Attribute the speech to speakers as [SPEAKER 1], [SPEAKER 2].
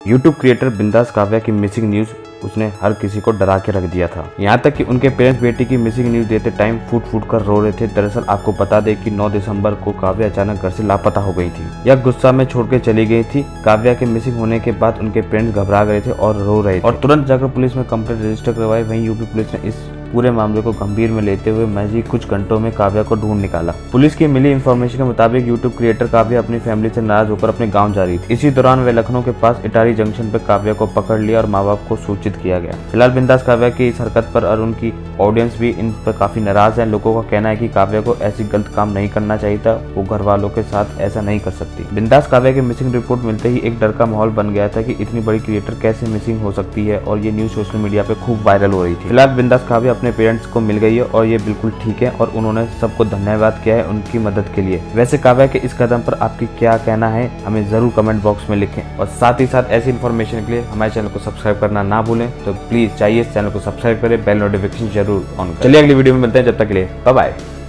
[SPEAKER 1] YouTube creator बिंदास काव्या की missing news उसने हर किसी को डरा के रख दिया था। यहाँ तक कि उनके पेरेंट्स बेटी की मिसिंग न्यूज देते टाइम फूट फूट कर रो रहे थे। दरअसल आपको बता दें कि 9 दिसंबर को काव्या अचानक घर से लापता हो गई थी। यह गुस्सा में छोड़ के चली गई थी। काव्या के मिसिंग होने के बाद उनके पेरेंट्स घबरा गए थे और रो रहे थे और तुरंत जाकर पुलिस में कंप्लेंट रजिस्टर करवाई। वहीं यूपी पुलिस ने इस पूरे मामले को गंभीर में लेते हुए महज ही कुछ घंटों में काव्या को ढूंढ निकाला। पुलिस की मिली इन्फॉर्मेशन के मुताबिक यूट्यूब क्रिएटर काव्या अपनी फैमिली से नाराज होकर अपने गांव जा रही थी। इसी दौरान वे लखनऊ के पास इटारी जंक्शन पर काव्या को पकड़ लिया और माँ बाप को सूचित किया गया। फिलहाल बिंदास काव्या की इस हरकत पर और उनकी ऑडियंस भी इन पर काफी नाराज है। लोगों का कहना है कि काव्या को ऐसी गलत काम नहीं करना चाहिए था, वो घर वालों के साथ ऐसा नहीं कर सकती। बिंदास काव्या की मिसिंग रिपोर्ट मिलते ही एक डर का माहौल बन गया था कि इतनी बड़ी क्रिएटर कैसे मिसिंग हो सकती है और ये न्यूज सोशल मीडिया पे खूब वायरल हो रही थी। फिलहाल बिंदास काव्या अपने पेरेंट्स को मिल गई है और ये बिल्कुल ठीक है और उन्होंने सबको धन्यवाद किया है उनकी मदद के लिए। वैसे काव्या के इस कदम पर आपकी क्या कहना है, हमें जरूर कमेंट बॉक्स में लिखें और साथ ही साथ ऐसी इन्फॉर्मेशन के लिए हमारे चैनल को सब्सक्राइब करना ना भूलें। तो प्लीज चाहिए इस चैनल को सब्सक्राइब करें, बेल नोटिफिकेशन जरूर ऑन करें। चलिए अगली वीडियो में मिलते हैं, जब तक के लिए बाय बाय।